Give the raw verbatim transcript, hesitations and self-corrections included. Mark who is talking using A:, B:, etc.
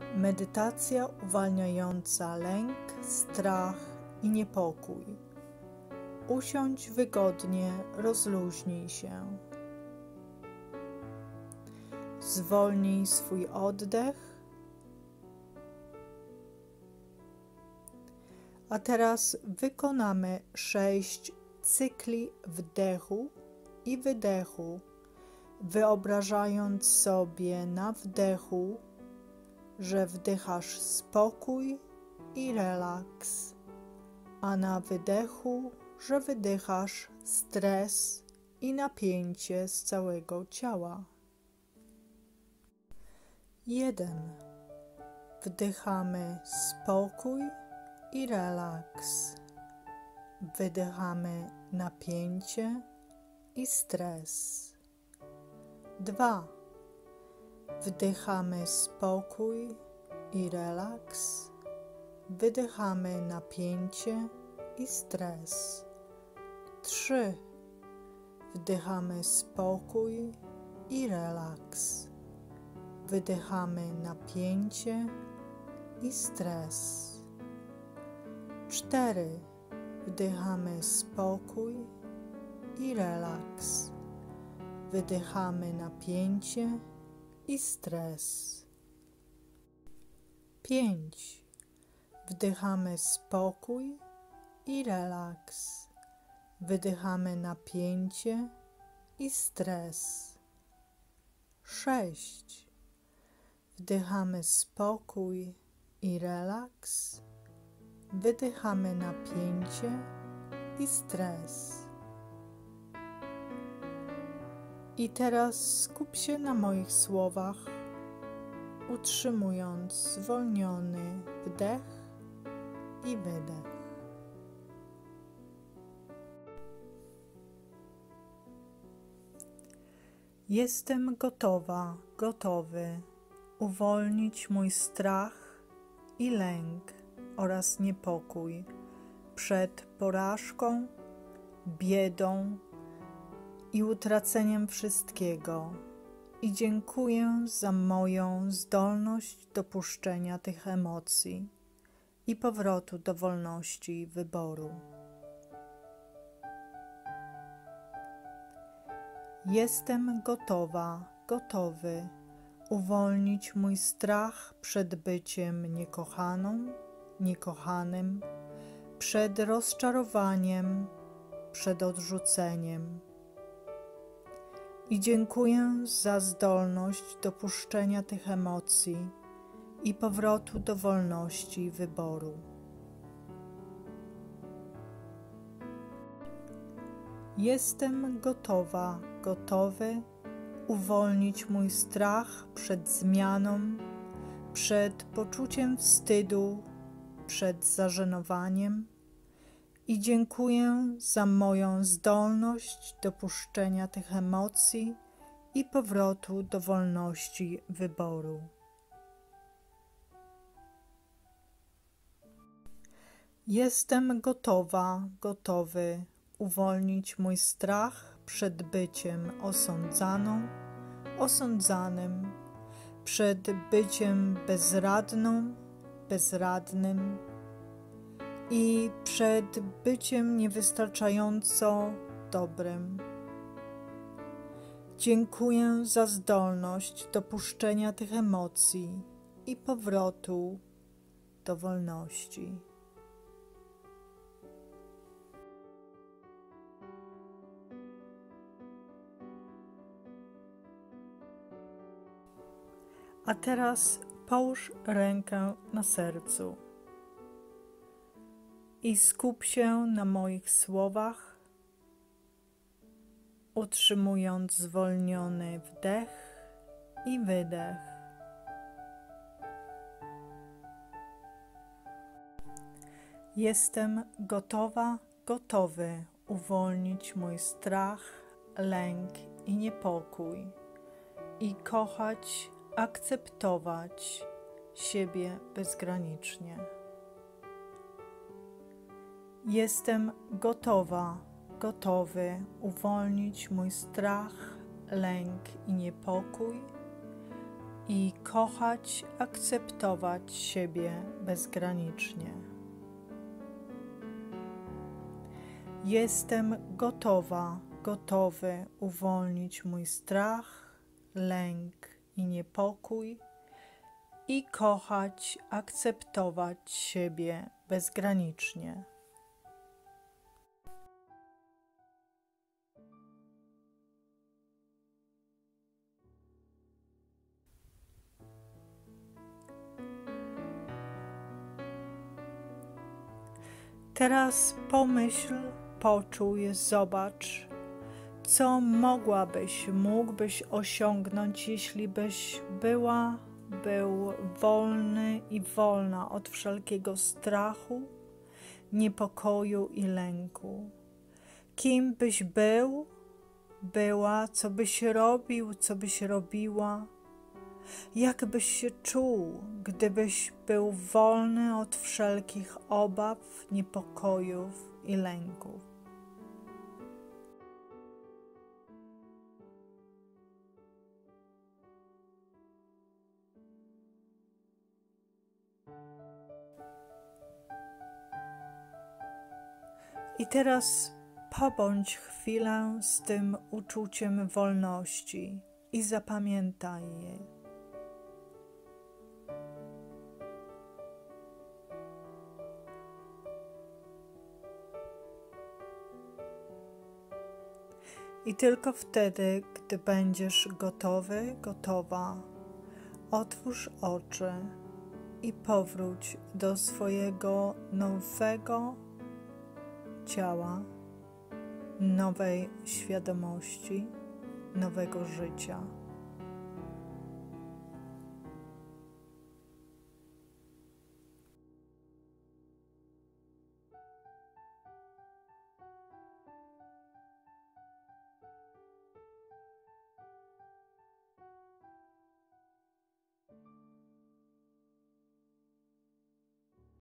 A: Medytacja uwalniająca lęk, strach i niepokój. Usiądź wygodnie, rozluźnij się. Zwolnij swój oddech. A teraz wykonamy sześć cykli wdechu i wydechu, wyobrażając sobie na wdechu, że wdychasz spokój i relaks, a na wydechu, że wydychasz stres i napięcie z całego ciała. Jeden. Wdychamy spokój i relaks. Wydychamy napięcie i stres. Dwa. Wdychamy spokój i relaks. Wydychamy napięcie i stres. Trzy. Wdychamy spokój i relaks. Wydychamy napięcie i stres. Cztery. Wdychamy spokój i relaks. Wydychamy napięcie i stres. Pięć. Wdychamy spokój i relaks. Wydychamy napięcie i stres. Sześć. Wdychamy spokój i relaks. Wydychamy napięcie i stres. I teraz skup się na moich słowach, utrzymując zwolniony wdech i wydech. Jestem gotowa, gotowy uwolnić mój strach i lęk oraz niepokój przed porażką, biedą i utraceniem wszystkiego i dziękuję za moją zdolność dopuszczenia tych emocji i powrotu do wolności wyboru. Jestem gotowa, gotowy uwolnić mój strach przed byciem niekochaną, niekochanym, przed rozczarowaniem, przed odrzuceniem. I dziękuję za zdolność dopuszczenia tych emocji i powrotu do wolności wyboru. Jestem gotowa, gotowy uwolnić mój strach przed zmianą, przed poczuciem wstydu, przed zażenowaniem i dziękuję za moją zdolność dopuszczenia tych emocji i powrotu do wolności wyboru. Jestem gotowa, gotowy uwolnić mój strach przed byciem osądzaną, osądzanym, przed byciem bezradną, bezradnym i przed byciem niewystarczająco dobrym. Dziękuję za zdolność dopuszczenia tych emocji i powrotu do wolności. A teraz połóż rękę na sercu i skup się na moich słowach, utrzymując zwolniony wdech i wydech. Jestem gotowa, gotowy uwolnić mój strach, lęk i niepokój i kochać, akceptować siebie bezgranicznie. Jestem gotowa, gotowy uwolnić mój strach, lęk i niepokój i kochać, akceptować siebie bezgranicznie. Jestem gotowa, gotowy uwolnić mój strach, lęk i niepokój i kochać, akceptować siebie bezgranicznie. Teraz pomyśl, poczuj, zobacz, co mogłabyś, mógłbyś osiągnąć, jeśli byś była, był wolny i wolna od wszelkiego strachu, niepokoju i lęku. Kim byś był, była, co byś robił, co byś robiła, jak byś się czuł, gdybyś był wolny od wszelkich obaw, niepokojów i lęków. I teraz pobądź chwilę z tym uczuciem wolności i zapamiętaj je. I tylko wtedy, gdy będziesz gotowy, gotowa, otwórz oczy i powróć do swojego nowego ciała, nowej świadomości, nowego życia.